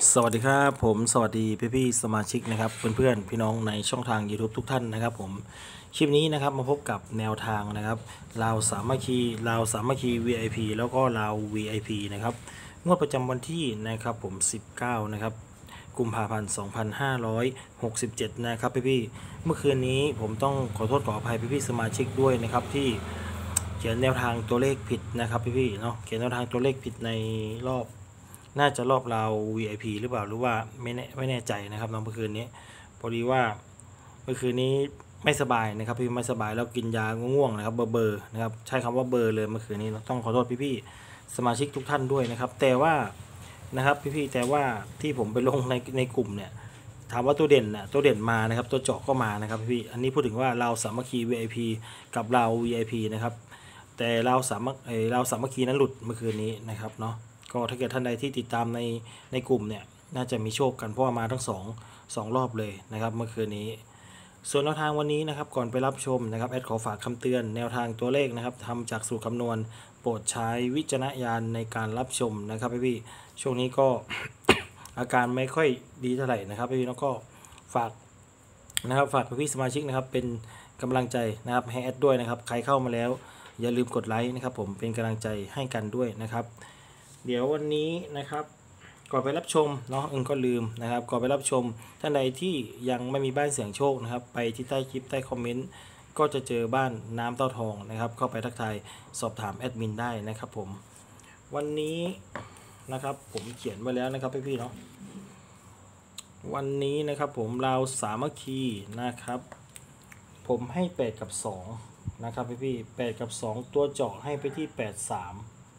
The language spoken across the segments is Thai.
สวัสดีครับผมสวัสดีพี่สมาชิกนะครับเพื่อนๆพี่น้องในช่องทาง YouTube ทุกท่านนะครับผมคลิปนี้นะครับมาพบกับแนวทางนะครับลาวสามัคคีVIP แล้วก็ลาว VIP นะครับงวดประจำวันที่นะครับผม19นะครับกุมภาพันธ์2567นะครับพี่เมื่อคืนนี้ผมต้องขอโทษขออภัยพี่สมาชิกด้วยนะครับที่เขียนแนวทางตัวเลขผิดนะครับพี่เนาะเขียนแนวทางตัวเลขผิดในรอบ น่าจะรอบเรา VIP หรือเปล่าหรือว่าไม่แน่ใจนะครับน้องเมื่อคืนนี้พอดีว่าเมื่อคืนนี้ไม่สบายนะครับพี่ไม่สบายแล้วกินยาง่วงนะครับเบอร์นะครับใช้คำว่าเบอร์เลยเมื่อคืนนี้ต้องขอโทษพี่สมาชิกทุกท่านด้วยนะครับแต่ว่านะครับพี่แต่ว่าที่ผมไปลงในกลุ่มเนี่ยถามว่าตัวเด่นนะตัวเด่นมานะครับตัวเจาะก็มานะครับพี่อันนี้พูดถึงว่าเราสามัคคี VIP กับเรา VIP นะครับแต่เราสามัคคีนั้นหลุดเมื่อคืนนี้นะครับเนาะ ก็ถ้าเกิดท่านใดที่ติดตามในกลุ่มเนี่ยน่าจะมีโชคกันเพราะว่ามาทั้งสองรอบเลยนะครับเมื่อคืนนี้ส่วนแนวทางวันนี้นะครับก่อนไปรับชมนะครับแอดขอฝากคำเตือนแนวทางตัวเลขนะครับทำจากสูตรคำนวณโปรดใช้วิจารณญาณในการรับชมนะครับพี่ช่วงนี้ก็ อาการไม่ค่อยดีเท่าไหร่นะครับพี่แล้วก็ฝากนะครับฝากพี่สมาชิกนะครับเป็นกำลังใจนะครับให้แอดด้วยนะครับใครเข้ามาแล้วอย่าลืมกดไลค์นะครับผมเป็นกำลังใจให้กันด้วยนะครับเดี๋ยววันนี้นะครับก่อนไปรับชมเนาะก็ลืมนะครับก่อนไปรับชมท่านใดที่ยังไม่มีบ้านเสียงโชคนะครับไปที่ใต้คลิปใต้คอมเมนต์ก็จะเจอบ้านน้ำเต้าทองนะครับเข้าไปทักทายสอบถามแอดมินได้นะครับผมวันนี้นะครับผมเขียนไว้แล้วนะครับพี่ๆเนาะวันนี้นะครับผมเราสามัคคีนะครับผมให้8กับ2นะครับพี่8กับ2ตัวเจาะให้ไปที่83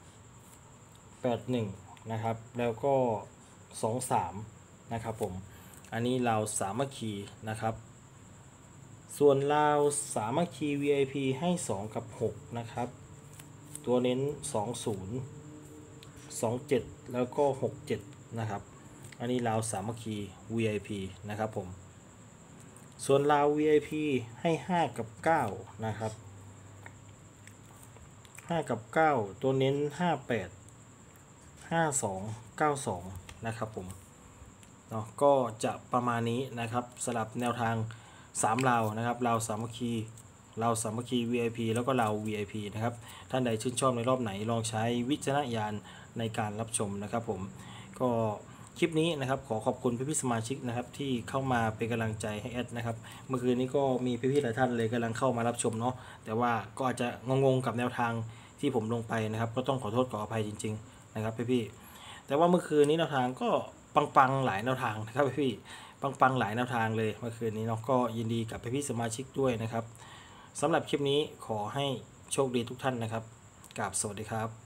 81นะครับแล้วก็23นะครับผมอันนี้เราสามัคคีนะครับส่วนเราสามัคคี VIP ให้2กับ6นะครับตัวเน้น20 27แล้วก็67นะครับอันนี้เราสามัคคี VIP นะครับผมส่วนเรา VIP ให้5กับ9นะครับ5กับ9ตัวเน้น58 5292นะครับผมเนาะก็จะประมาณนี้นะครับสำหรับแนวทาง3เรานะครับเราสามัคคี VIP แล้วก็เรา VIP นะครับท่านใดชื่นชอบในรอบไหนลองใช้วิจารณญาณในการรับชมนะครับผมก็คลิปนี้นะครับขอขอบคุณพี่สมาชิกนะครับที่เข้ามาเป็นกำลังใจให้แอดนะครับเมื่อคืนนี้ก็มีพี่หลายท่านเลยกำลังเข้ามารับชมเนาะแต่ว่าก็อาจจะงงๆกับแนวทางที่ผมลงไปนะครับก็ต้องขอโทษขออภัยจริงๆนะครับพี่แต่ว่าเมื่อคืนนี้แนวทางก็ปังหลายแนวทางนะครับพี่ปังหลายแนวทางเลยเมื่อคืนนี้เนาะก็ยินดีกับพี่สมาชิกด้วยนะครับสำหรับคลิปนี้ขอให้โชคดีทุกท่านนะครับกราบสวัสดีครับ